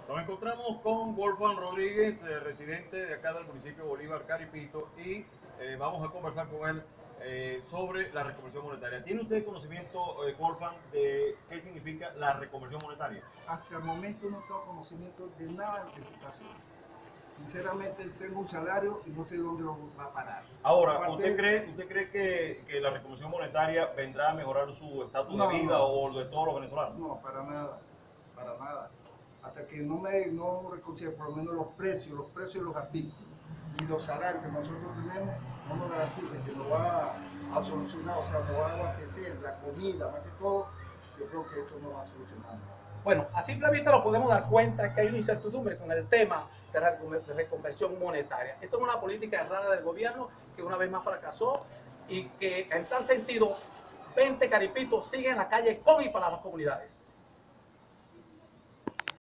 Nos encontramos con Wolfgang Rodríguez, residente de acá del municipio de Bolívar, Caripito, y vamos a conversar con él sobre la reconversión monetaria. ¿Tiene usted conocimiento, Wolfgang, de qué significa la reconversión monetaria? Hasta el momento no tengo conocimiento de nada de lo que se está haciendo. Sinceramente tengo un salario y no sé dónde lo va a parar. Ahora, ¿usted cree que la reconversión monetaria vendrá a mejorar su estatus de vida o de todos los venezolanos? No, para nada, para nada. Hasta que no reconcilien por lo menos los precios de los artículos y los salarios que nosotros tenemos, no nos garantizan que nos va a solucionar, o sea, nos va a abastecer la comida, más que todo, yo creo que esto no va a solucionar nada. Bueno, a simple vista nos podemos dar cuenta que hay una incertidumbre con el tema de la reconversión monetaria. Esto es una política errada del gobierno que una vez más fracasó y que en tal sentido 20 caripitos siguen en la calle con y para las comunidades.